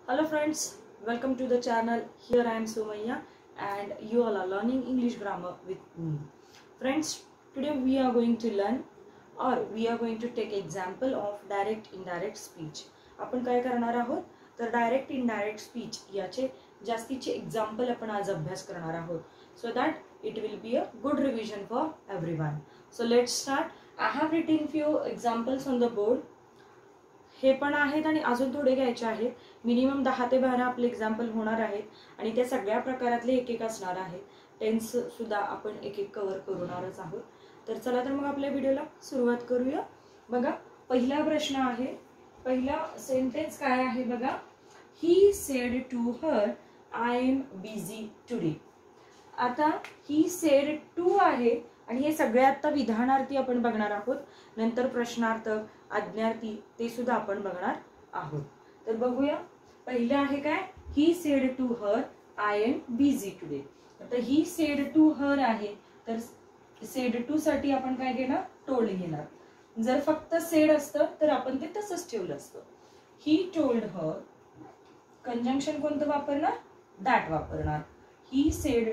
Hello friends, welcome to the channel. Here I am Somaya and you all are learning English grammar with me. Friends, today we are going to learn or we are going to take example of direct indirect speech. आपण काय करणार आहोत तर direct indirect speech याचे जास्तीचे example आपण आज अभ्यास करणार आहोत so that it will be a good revision for everyone. So let's start. I have written few examples on the board. हे पण आहेत आणि अजून थोडे घ्यायचे आहेत. मिनिमम 10 ते 12 आपले एक्झाम्पल होणार आहेत आणि त्या सगळ्या प्रकारातले एक एक असणार आहेत. टेन्स सुद्धा आपण एक एक कव्हर करणारच आहोत. तर चला तर मग आपल्या व्हिडिओला सुरुवात करूया. बघा पहिला प्रश्न आहे. पहिला सेंटेन्स काय आहे बघा. He said to her I am busy today. आता ही सेड टू आहे आणि हे सगळे आता विधानार्थी आपण बघणार आहोत. नंतर प्रश्नार्थ आज्ञार्थी ते सुद्धा आपण बघणार आहोत. तर बघूया. पहिले आहे काय. He said to her I am busy today. आता ही सेड टू हर आहे तर सेड टू साठी आपण काय घेणार टोल्ड घेणार. जर फक्त सेड असतं तर आपण ते तसंच ठेवलं असतं. ही टोल्ड हर कंजंक्शन कोणतं वापरणार दॅट वापरणार. ही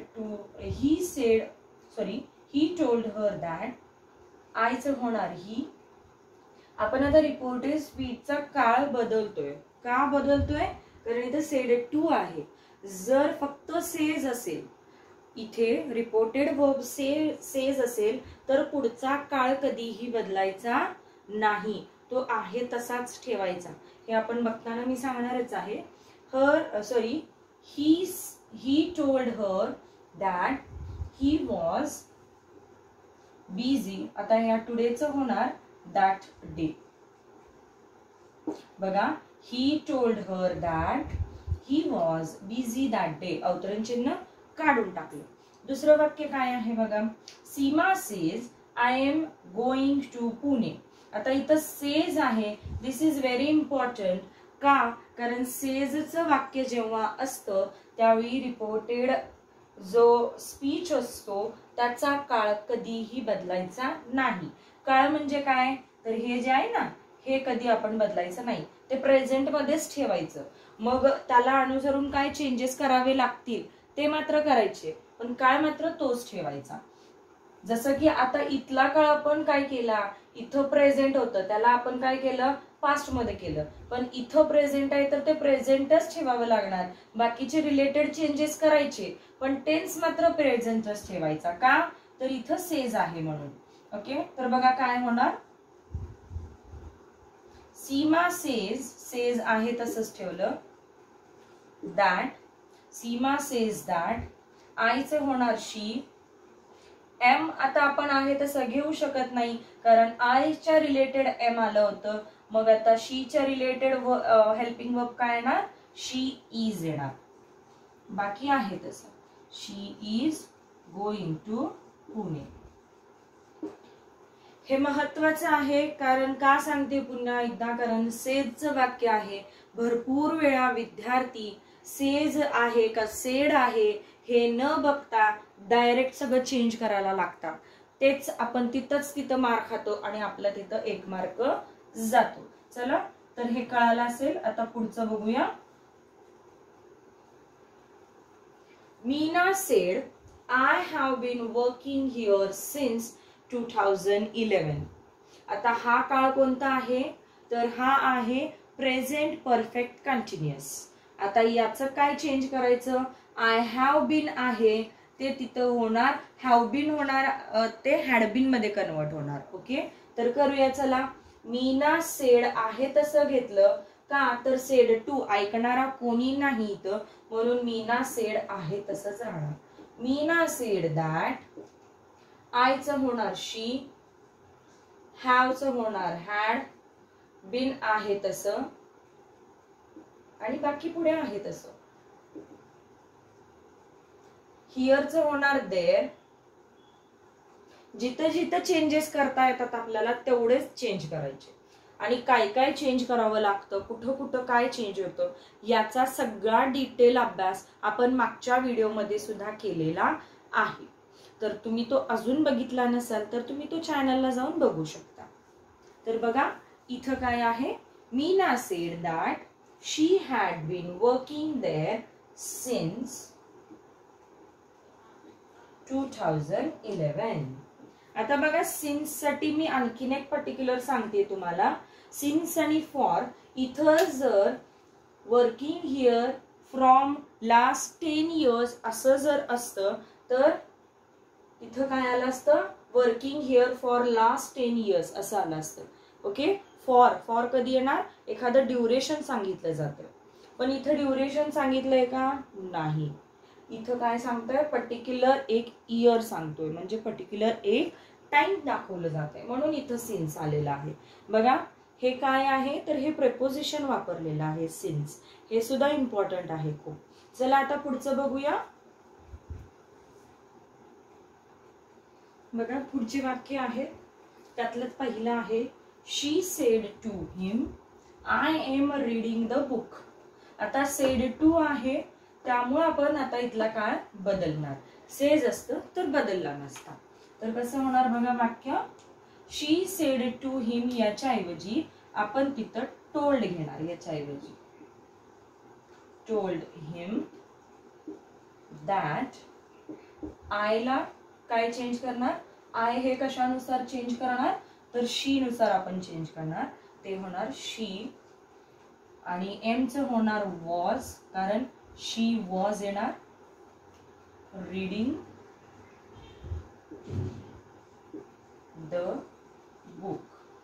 टोल्ड हर दॅट. आयचं होणार ही. आपण आता रिपोर्टेड स्पीचचा काळ बदलतोय. का बदलतोय कारण इथे सेड टू आहे. जर फक्त सेज असेल इथे रिपोर्टेड वर्ब सेज असेल तर पुढचा काळ कधीही बदलायचा नाही. तो आहे तसाच ठेवायचा. हे आपण बघताना मी सांगणारच आहे. he told her that he was busy. आता या टुडेचं होणार that day. बघा he told her that he was busy that day. अवतरण चिन्ह काढून टाकलं. दुसरं वाक्य काय आहे बघा. सीमा says I am going to Pune. आता इथं सेज आहे. This is very important. का कारण सेजचं वाक्य जेव्हा असतं त्यावेळी रिपोर्टेड जो स्पीच असतो त्याचा काळ कधीही बदलायचा नाही. काळ म्हणजे काय तर हे जे आहे ना हे कधी आपण बदलायचं नाही. ते प्रेझेंट मध्येच ठेवायचं. मग त्याला अनुसरून काय चेंजेस करावे लागतील ते मात्र करायचे पण काळ मात्र तोच ठेवायचा. जसं की आता इथला काळ आपण काय केला इथं प्रेझेंट होतं त्याला आपण काय केलं पास्ट मध्ये केलं. पण इथं प्रेझेंट आहे तर ते प्रेझेंटच ठेवावं लागणार. बाकीचे रिलेटेड चेंजेस करायचे पण टेन्स मात्र प्रेझेंटच ठेवायचा. का तर इथं सेज आहे म्हणून. ओके तर बघा काय होणार. सीमा सेज आहे तसंच ठेवलं. That Seema says that. आयचं होणार शी. एम आता आपण आहे तसं घेऊ शकत नाही कारण आयच्या रिलेटेड एम आलं होतं. मग आता शीच्या रिलेटेड हेल्पिंग वर्ब काय येणार शी इज येणार. बाकी आहे तसं. She is going to Pune. हे महत्वाचं आहे कारण का सांगते पुन्हा एकदा कारण सेजचं वाक्य आहे. भरपूर वेळा विद्यार्थी सेज आहे का सेड आहे हे न बघता डायरेक्ट सगळं चेंज करायला लागतात. तेच आपण तिथं मार खातो आणि आपला तिथं 1 मार्क जातो. चला तर हे कळालं असेल. आता पुढचं बघूया. Meena said I have been working here since 2011. आता हा काळ कोणता आहे तर हा आहे प्रेझेंट परफेक्ट कंटिन्युअस. आता याचं काय चेंज करायचं. आय हॅव बीन आहे ते तिथं होणार हॅव बीन होणार ते हॅड बीन मध्ये कन्वर्ट होणार. ओके तर करूया. चला मीना सेड आहे तसं घेतलं का तर सेड टू ऐकणारा कोणी नाही इथं म्हणून मीना सेड आहे तसंच राहणार. Meena said that. आयचं होणार शी. हॅवचं होणार हॅड. बीन आहे तसं आणि बाकी पुढे आहे तसं. हिअरचं होणार देअर. जिथं जिथं चेंजेस करता येतात आपल्याला तेवढेच चेंज करायचे आणि काय काय चेंज करावं लागतं कुठं कुठं काय चेंज होतं याचा सगळा डिटेल अभ्यास आपण मागच्या व्हिडिओमध्ये सुद्धा केलेला आहे. तर तुम्ही तो अजून बघितला नसाल तर तुम्ही तो चॅनलला जाऊन बघू शकता. तर बघा इथं काय आहे. Meena said that she had been working there since 2011. आता बघा सिन्स साठी मी आणखीन एक पर्टिक्युलर सांगते तुम्हाला. सिन्स आणि फॉर इथं जर working here from last 10 years असं जर असतं तर इथं काय आलं असतं, working here for last 10 years असं आलं असतं. ओके, फॉर कधी येणार, एखादं ड्युरेशन सांगितलं जातं. पण इथं ड्युरेशन सांगितलंय का, नाही. इथं काय सांगतोय, पर्टिक्युलर एक इयर सांगतोय, म्हणजे पर्टिक्युलर एक टाइम दाखवलं जातंय, म्हणून इथं सिन्स आलेलं आहे. बघा हे काय आहे, तर हे प्रेपोजिशन वापरलेलं आहे सिन्स. हे सुद्धा इम्पॉर्टंट आहे खूप. चला आता पुढचं बघूया. बघा पुढचे वाक्य आहे, त्यातलं पहिलं आहे she said to him I am reading the book. आता सेड टू आहे त्यामुळे आपण आता इथला काळ बदलणार. सेज असतं तर बदलला नसता. तर कसं होणार बघा वाक्य, शी सेड टू हिम याच्या ऐवजी आपण तिथं टोल्ड घेणार. याच्या ऐवजी टोल्ड हिम दॅट. आयला काय चेंज करणार, आय हे कशानुसार चेंज करणार, तर शी नुसार आपण चेंज करणार. ते होणार शी. आणि एम च होणार वॉज, कारण शी वॉज येणार रीडिंग द बुक.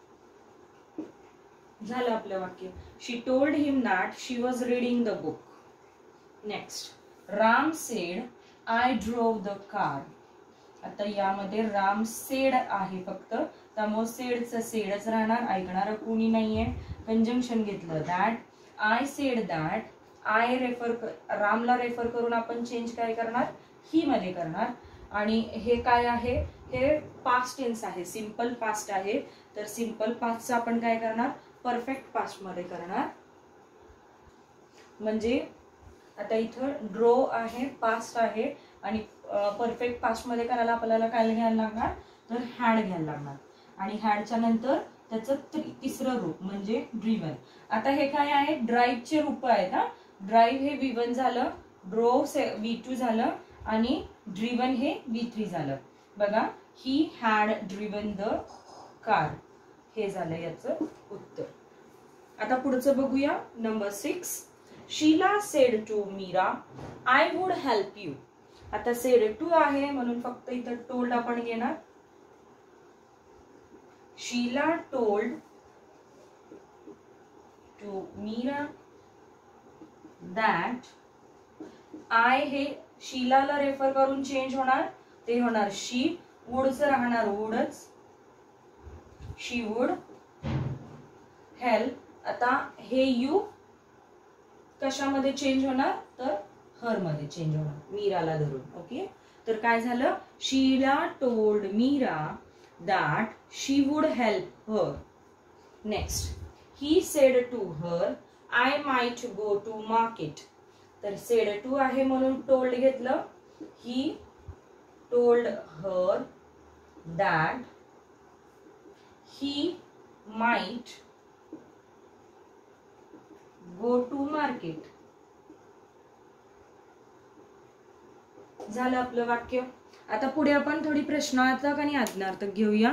झालं आपलं वाक्य. She told him that she was reading the book. Next, Ram said I drove the car. आता यामध्ये राम सेड आहे फक्त, त्यामुळे सेडचं सेडच राहणार, ऐकणार कोणी नाहीये. कंजंक्शन घेतलं that. I said that. I रामला रेफर करून आपण चेंज काय करणार, ही मध्ये करणार. आणि हे काय आहे, हे पास्ट टेन्स आहे, सिंपल पास्ट आहे. तर सिंपल पास्टचं आपण काय करणार, परफेक्ट पास्ट मध्ये करणार. म्हणजे आता इथं ड्रो आहे, पास्ट आहे, आणि परफेक्ट पास्ट मध्ये करायला आपल्याला काय घ्यायला लागणार, तर हॅड घ्यायला लागणार. आणि हॅडच्या नंतर त्याचं तिसरं रूप म्हणजे ड्रिव्हन. आता हे काय आहे, ड्राईव्हचे रूप आहेत. हा, ड्राईव्ह हे V1 झालं, ड्रोव V2 झालं, आणि ड्रिव्हन हे V3 झालं. बघा, he had driven the car, हे झालं याचं उत्तर. आता पुढचं बघूया. Number 6, Sheela said to Meera I would help you. आता सेड टू आहे म्हणून फक्त इथं टोल्ड आपण घेणार. Sheela told to Meera that. I हे शीलाला रेफर करून चेंज होणार, ते होणार शी. वुडचं राहणार वुडच, शी वुड हेल्प. आता हे यू कशामध्ये चेंज होणार, तर हर मध्ये चेंज होणार, मीराला धरून. ओके, तर काय झालं, Sheela told Meera that she would help her. Next, he said to her I might go to market. तर सेड टू आहे म्हणून टोल्ड घेतलं. He told her that he might go to market. झालं आपलं वाक्य. आता पुढे आपण थोडी प्रश्नार्थक आणि आज्ञार्थक घेऊया.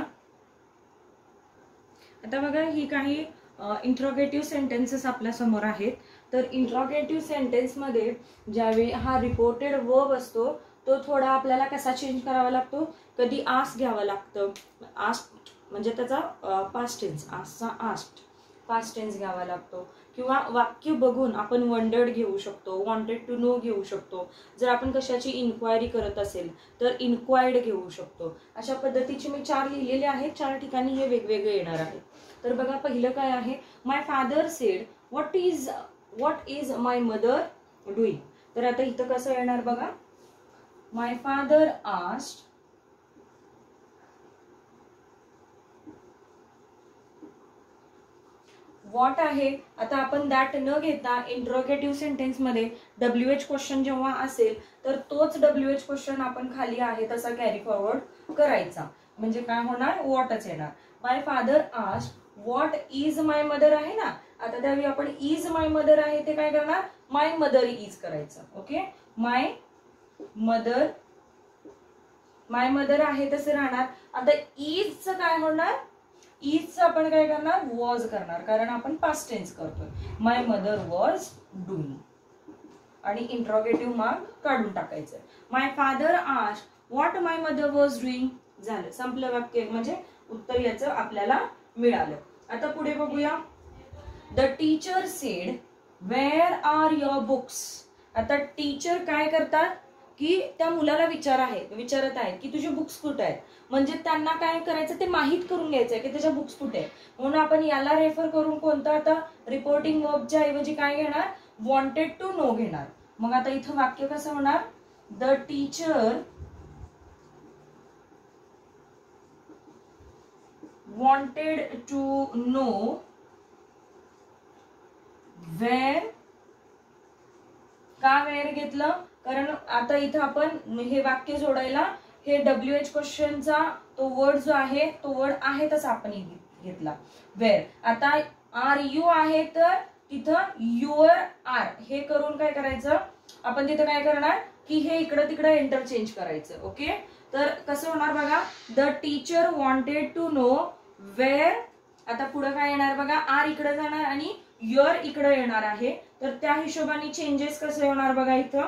आता बघा, ही काही इंट्रोगेटिव्ह सेंटेन्सेस आपल्या समोर आहेत. तर इंट्रोगेटिव्ह सेंटेन्स मध्ये ज्यावेळी हा रिपोर्टेड वर्ब असतो तो थोडा आपल्याला कसा चेंज करावा लागतो, कधी आस्क घ्यावा लागतं. आस्क म्हणजे त्याचा पास्ट टेन्स, आस्कचा आस्क्ड पास्ट टेन्स घ्यावा लागतो. किंवा वाक्य बघून आपण वंडर्ड घेऊ शकतो, वॉन्टेड टू नो घेऊ शकतो. जर आपण कशाची इन्क्वायरी करत असेल तर इन्क्वायर्ड घेऊ शकतो. अशा पद्धतीचे मी 4 लिहिलेले आहेत. 4 ठिकाणी हे वेगवेगळे येणार आहे. तर बघा, पहिलं काय आहे, my father said what is my mother doing. तर आता इथं कसं येणार बघा, माय फादर आस्क्ड व्हॉट आहे. आता आपण दॅट न घेता इंट्रोगेटिव्ह सेंटेन्स मध्ये WH क्वेश्चन जेव्हा असेल तर तोच WH क्वेश्चन आपण खाली आहे तसा कॅरी फॉरवर्ड करायचा. म्हणजे काय होणार, व्हॉटच येणार. My father asked what is my mother आहे ना. आता त्यावेळी आपण इज माय मदर आहे ते काय करणार, माय मदर इज करायचं. ओके, माय मदर आहे तसे राहणार. आता इजचं काय होणार, इजचं आपण काय करणार, वॉज करणार, कारण आपण पास्ट टेन्स करतोय. माय मदर वॉज डुईंग आणि इंट्रोगेटिव्ह मार्क काढून टाकायचं. My father asked what my mother was doing. झालं, संपलं वाक्य, म्हणजे उत्तर याचं आपल्याला मिळालं. आता पुढे बघूया. The teacher said where are your books. आता टीचर काय करतात की त्या मुलाला विचारत आहेत की तुझे बुक्स कुठे आहेत, म्हणजे त्यांना काय करायचं ते माहित करून घ्यायचंय की त्याच्या बुक्स कुठे आहे. म्हणून आपण याला रेफर करून कोणतं, आता रिपोर्टिंग वर्बच्या ऐवजी काय घेणार, वॉन्टेड टू नो घेणार. मग आता इथं वाक्य कसं होणार, the teacher wanted to know where. का वेअर घेतलं, कारण आता इथं आपण हे वाक्य जोडायला हे WH क्वेश्चनचा तो वर्ड जो आहे तो वर्ड आहे तसा आपण घेतला वेअर. आता आर यू आहे तर तिथं युअर आर हे करून काय करायचं आपण, तिथं काय करणार की हे इकडं तिकडं इंटरचेंज करायचं. ओके, तर कसं होणार बघा, the teacher wanted to know where. आता पुढे काय येणार बघा, आर इकडे जाणार आणि युअर इकडे येणार आहे, तर त्या हिशोबाने चेंजेस कसे होणार बघा इथं.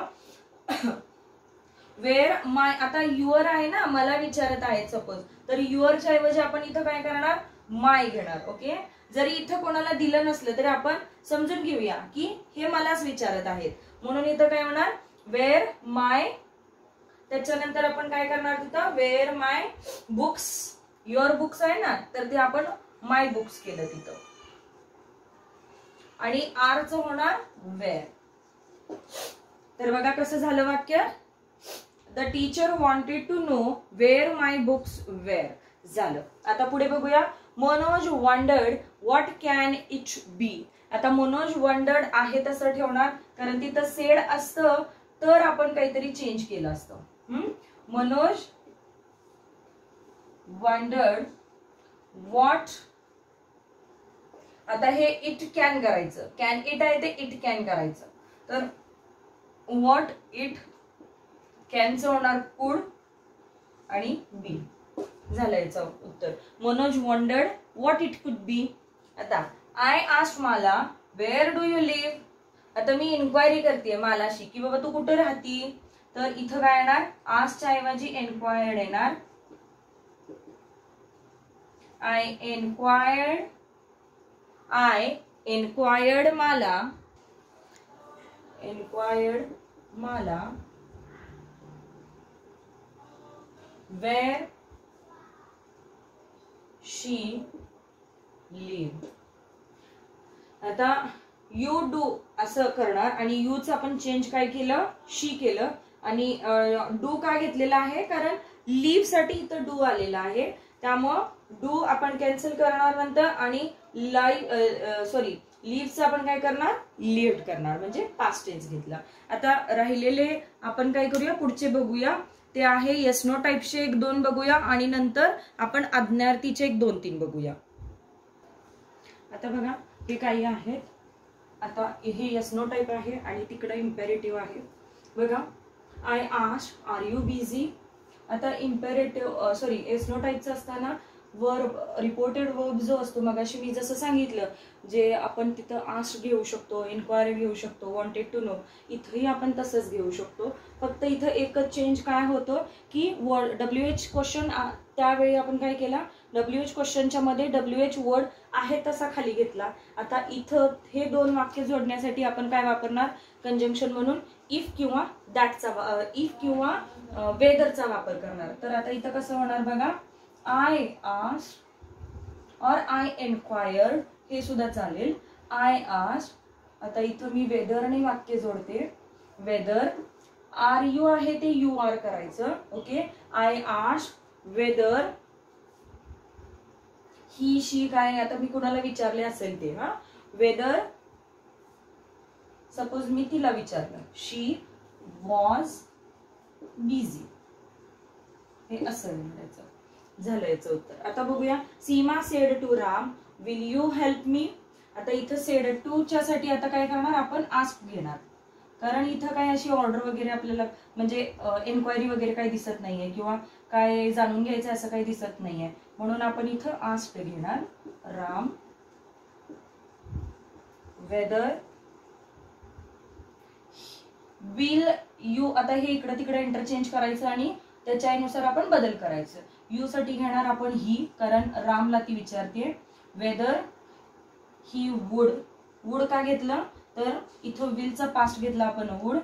वेअर माय, आता युअर आहे ना, मला विचारत आहे सपोज, तर युअरच्या ऐवजी आपण इथं काय करणार, माय घेणार. ओके, जरी इथं कोणाला दिलं नसलं तरी आपण समजून घेऊया की हे मलाच विचारत आहेत, म्हणून इथं काय होणार, वेअर माय. त्याच्यानंतर आपण काय करणार तिथं, where my books. Your books आहे ना, तर ते आपण माय बुक्स केलं तिथं, आणि आरचं होणार वेअर. तर बघा कसं झालं वाक्य, the teacher wanted to know where my books where झालं. आता पुढे बघूया. Manoj wondered what can it be. आता मनोज वंडर्ड आहे तसं ठेवणार, कारण तिथं सेड असतं तर आपण काहीतरी चेंज केलं असतं. मनोज वंडर्ड व्हॉट, आता हे इट कॅन करायचं, कॅन इट आहे ते इट कॅन करायचं, तर व्हॉट इट कॅनचं होणार कुड आणि बी. झालं याचं उत्तर. Manoj wondered what it could be. आता आय आस्क्ड माला वेअर डू यू लिव्ह. आता मी इन्क्वायरी करते मालाशी की बाबा तू कुठे राहती, तर इथं काय येणार, आस्कच्या ऐवजी एन्क्वायर्ड येणार. आय एन्क्वायर्ड माला where she lived. आता यू डू असं करणार आणि यूच आपण चेंज काय केलं, शी केलं, आणि डू का घेतलेला आहे, कारण लिव्ह साठी इथं डू आलेला आहे, त्यामुळं डू आपण कॅन्सल करणार नंतर, आणि लिव्हचं आपण काय करणार, लिव्ड करणार, म्हणजे पास्ट टेन्स घेतला. आता राहिलेले आपण काय करूया, पुढचे बघूया. ते आहे येस नो टाइपचे 1-2 बघूया, आणि नंतर आपण आज्ञार्थीचे 1-2-3 बघूया. आता बघा हे काही आहेत. आता हे येस नो टाइप आहे आणि तिकडे इम्पेरेटिव्ह आहे. बघा, I asked are you busy. आता इम्पेरेटिव्ह येस नो टाइपचं असताना वर्ब, रिपोर्टेड वर्ब जो असतो, मगाशी मी जसं सांगितलं, जे आपण तिथं आस्क्ड घेऊ शकतो, इन्क्वायरी घेऊ शकतो, वॉन्टेड टू नो, इथंही आपण तसंच घेऊ शकतो. फक्त इथं एकच चेंज काय होतं की WH क्वेश्चन, त्यावेळी आपण काय केला, WH क्वेश्चनच्या मध्ये WH वर्ड आहे तसा खाली घेतला. आता इथं हे 2 वाक्य जोडण्यासाठी आपण काय वापरणार, कंजंक्शन म्हणून इफ किंवा दॅटचा, इफ किंवा वेदरचा वापर करणार. तर आता इथं कसं होणार बघा, I asked or I enquired हे सुद्धा चालेल. आय आस्क्ड, आता इथं मी वेदरने वाक्य जोडते, वेदर. आर यू आहे ते यू आर करायचं. Okay, I asked whether he she काय, आता मी कुणाला विचारले असेल ते, वेदर सपोज मी तिला विचारलं, शी वॉज बिझी, हे असं म्हणायचं. झालं याचं उत्तर. आता बघूया. Seema said to Ram will you help me. आता इथं सेड टू च्या साठी आता काय करणार आपण आस्क घेणार, कारण इथं काय अशी ऑर्डर वगैरे आपल्याला म्हणजे एन्क्वायरी वगैरे काही दिसत नाहीये किंवा काय जाणून घ्यायचं असं काही दिसत नाहीये, म्हणून आपण इथं आस्क घेणार. राम वेदर विल यू, आता हे इकडे तिकडे इंटरचेंज करायचं आणि त्याच्यानुसार आपण बदल करायचं. यू साठी घेणार आपण ही, कारण रामला ती विचारते. वेदर ही वुड, वुड का घेतलं तर इथं विलचा पास्ट घेतला आपण वुड.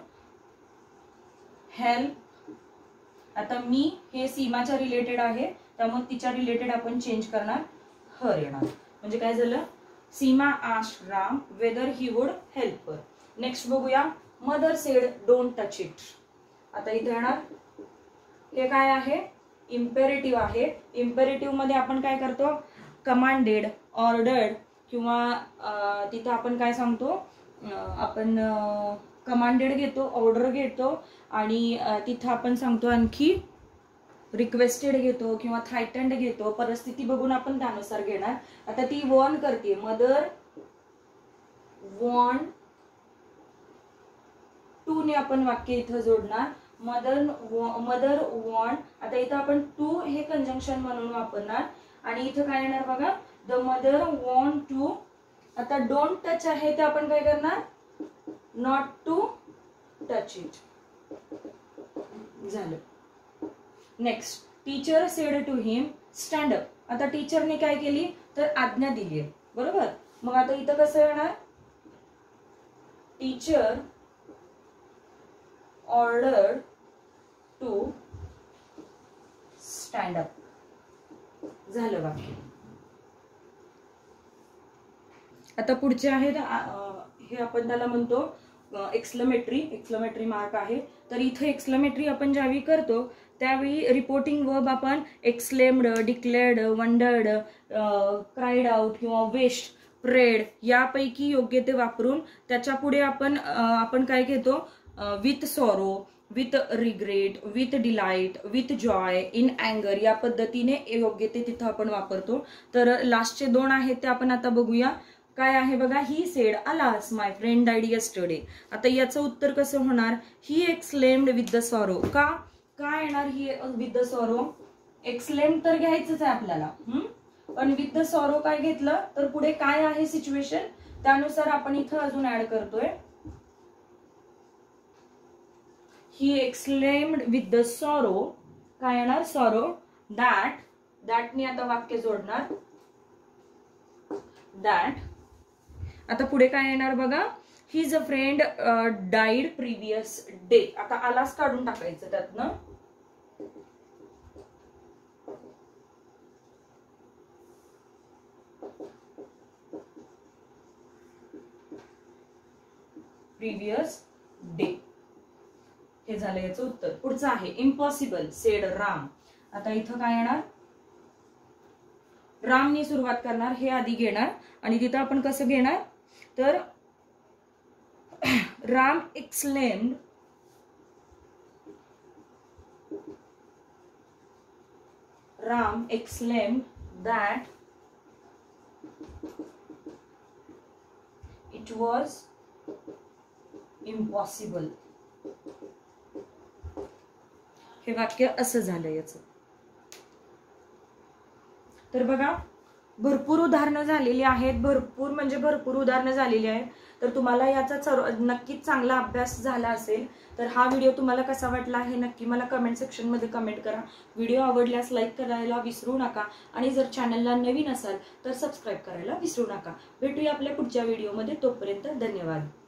हेल्प, आता मी हे सीमाच्या रिलेटेड आहे त्यामुळे तिच्या रिलेटेड आपण चेंज करणार, हर येणार. म्हणजे काय झालं, Seema asked Ram whether he would help her. Next बघूया, mother said don't touch it. आता इथे येणार, हे काय आहे, इम्पेरेटिव्ह आहे. इम्पेरेटिव्ह मध्ये आपण काय करतो, कमांडेड, ऑर्डर्ड किंवा तिथं आपण काय सांगतो, आपण कमांडेड घेतो, ऑर्डर घेतो आणि तिथं आपण सांगतो आणखी रिक्वेस्टेड घेतो किंवा थ्राइटन्ड घेतो. परिस्थिती बघून आपण त्यानुसार घेणार. आता ती वॉर्न करते, मदर वॉर्न टू ने आपण वाक्य इथं जोडणार. मदर वॉर्न, आता इथं आपण टू हे कंजंक्शन म्हणून वापरणार आणि इथं काय येणार बघा, द मदर वॉर्न टू. आता डोंट टच आहे ते आपण काय करणार, नॉट टू टच इट. झालं. Next, teacher said to him stand up. आता टीचरने काय केली तर आज्ञा दिली आहे, बरोबर. मग आता इथं कसं येणार, teacher order to stand up. झालं वाक्य. आता पुढचे आहेत, हे आपण त्याला म्हणतो एक्सक्लेमेटरी. एक्सक्लेमेटरी मार्क आहे. तर इथे एक्सक्लेमेटरी आपण ज्यावेळी करतो त्यावेळी रिपोर्टिंग वर्ब आपण exclaimed, declared, wondered, cried out किंवा विश्ड, प्रेड यापैकी योग्य ते वापरून त्याच्या पुढे आपण काय घेतो, with sorrow, with regret, with delight, with joy, in अँगर या पद्धतीने योग्य ते तिथं आपण वापरतो. तर लास्टचे दोन आहेत ते आपण आता बघूया. काय आहे बघा, he said alas my friend died yesterday. आता याचं उत्तर कसं होणार, he exclaimed with the sorrow. का येणार he with the sorrow, exclaimed तर घ्यायचंच आहे आपल्याला, पण विथ द सॉरो काय घेतलं तर पुढे काय आहे सिच्युएशन त्यानुसार आपण इथं अजून ऍड करतोय. He exclaimed with the sorrow, काय येणार, सॉरो. दॅटने आता वाक्य जोडणार, दॅट. आता पुढे काय येणार बघा, his a friend died previous day. आता आलास काढून टाकायचं त्यातनं. प्रिव्हियस डे, हे झालं याचं उत्तर. पुढचं आहे इम्पॉसिबल सेड राम. आता इथं काय येणार, रामनी सुरुवात करणार, हे आधी घेणार आणि तिथं आपण कसं घेणार तर Ram exclaimed, Ram exclaimed that it was impossible. हे वाक्य असं झालं याचं. तर बघा भरपूर उदाहरणं झालेली आहेत, भरपूर म्हणजे भरपूर उदाहरणं झालेली आहेत. तर तुम्हाला याचा नक्कीच चांगला अभ्यास झाला असेल. तर हा व्हिडिओ तुम्हाला कसा वाटला हे नक्की मला कमेंट सेक्शन मध्ये कमेंट करा. व्हिडिओ आवडल्यास लाईक करायला विसरू नका आणि जर चॅनलला नवीन असाल तर सबस्क्राईब करायला विसरू नका. भेटूया आपल्या पुढच्या व्हिडिओमध्ये. तोपर्यंत धन्यवाद.